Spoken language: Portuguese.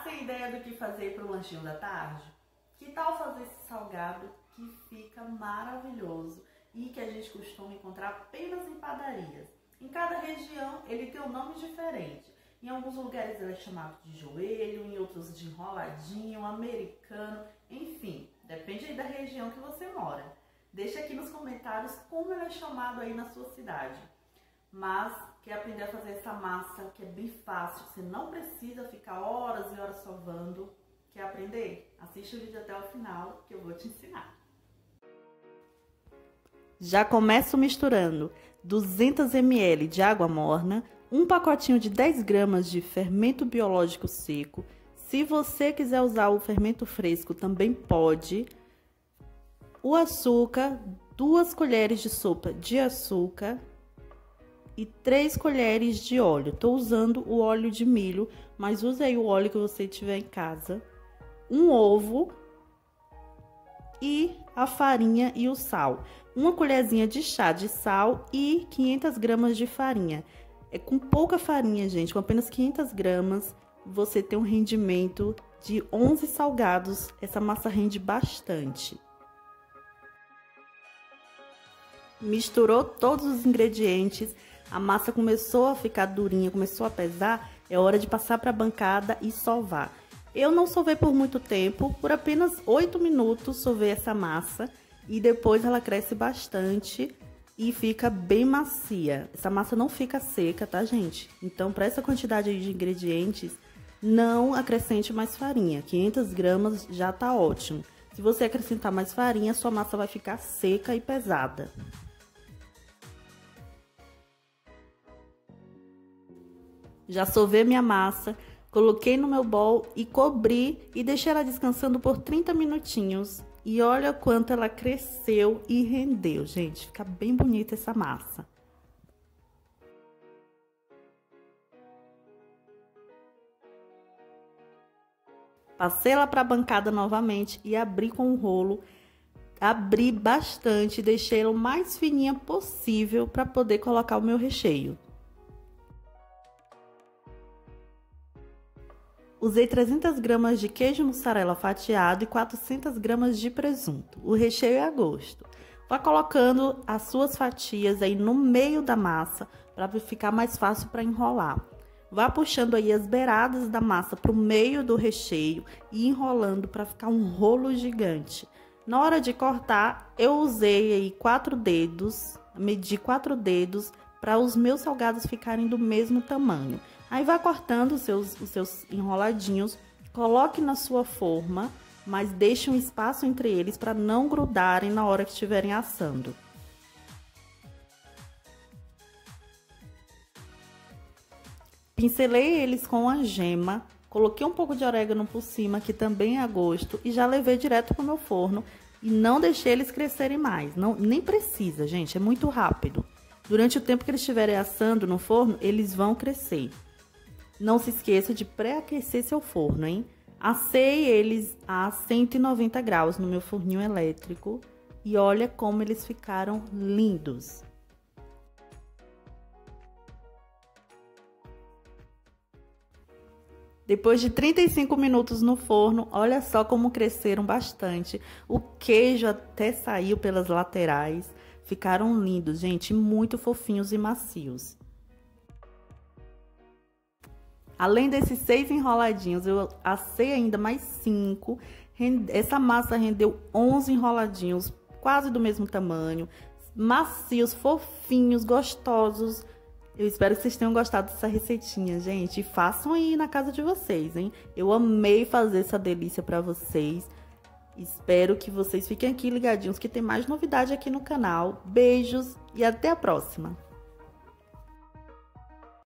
tem ideia do que fazer para o lanchinho da tarde? Que tal fazer esse salgado que fica maravilhoso e que a gente costuma encontrar apenas em padarias? Em cada região ele tem um nome diferente. Em alguns lugares ele é chamado de joelho, em outros de enroladinho, americano, enfim, depende aí da região que você mora. Deixa aqui nos comentários como ele é chamado aí na sua cidade. Mas quer aprender a fazer essa massa que é bem fácil, você não precisa ficar horas e horas sovando. Quer aprender? Assiste o vídeo até o final que eu vou te ensinar. Já começo misturando 200 ml de água morna, um pacotinho de 10 gramas de fermento biológico seco. Se você quiser usar o fermento fresco, também pode. O açúcar, 2 colheres de sopa de açúcar e 3 colheres de óleo. Estou usando o óleo de milho, mas use aí o óleo que você tiver em casa. Um ovo e a farinha e o sal. Uma colherzinha de chá de sal e 500 gramas de farinha. É com pouca farinha, gente, com apenas 500 gramas, você tem um rendimento de 11 salgados. Essa massa rende bastante. Misturou todos os ingredientes, a massa começou a ficar durinha, começou a pesar, é hora de passar para a bancada e sovar. Eu não sovei por muito tempo, por apenas 8 minutos sovei essa massa e depois ela cresce bastante e fica bem macia. Essa massa não fica seca, tá, gente? Então, para essa quantidade de ingredientes, não acrescente mais farinha. 500 gramas já tá ótimo. Se você acrescentar mais farinha, sua massa vai ficar seca e pesada. Já sovei minha massa, coloquei no meu bowl e cobri e deixei ela descansando por 30 minutinhos. E olha quanto ela cresceu e rendeu, gente. Fica bem bonita essa massa. Passei ela para a bancada novamente e abri com o rolo. Abri bastante, deixei ela o mais fininha possível para poder colocar o meu recheio. Usei 300 gramas de queijo mussarela fatiado e 400 gramas de presunto. O recheio é a gosto. Vá colocando as suas fatias aí no meio da massa para ficar mais fácil para enrolar. Vá puxando aí as beiradas da massa para o meio do recheio e enrolando para ficar um rolo gigante. Na hora de cortar, eu usei aí 4 dedos, medi 4 dedos para os meus salgados ficarem do mesmo tamanho. Aí vai cortando os seus enroladinhos, coloque na sua forma, mas deixe um espaço entre eles para não grudarem na hora que estiverem assando. Pincelei eles com a gema, coloquei um pouco de orégano por cima, que também é a gosto, e já levei direto para o meu forno e não deixei eles crescerem mais. Não, nem precisa, gente, é muito rápido. Durante o tempo que eles estiverem assando no forno, eles vão crescer. Não se esqueça de pré-aquecer seu forno, hein? Assei eles a 190 graus no meu forninho elétrico e olha como eles ficaram lindos. Depois de 35 minutos no forno, olha só como cresceram bastante. O queijo até saiu pelas laterais. Ficaram lindos, gente, muito fofinhos e macios. Além desses 6 enroladinhos, eu assei ainda mais 5. Essa massa rendeu 11 enroladinhos, quase do mesmo tamanho. Macios, fofinhos, gostosos. Eu espero que vocês tenham gostado dessa receitinha, gente. E façam aí na casa de vocês, hein? Eu amei fazer essa delícia pra vocês. Espero que vocês fiquem aqui ligadinhos, que tem mais novidade aqui no canal. Beijos e até a próxima!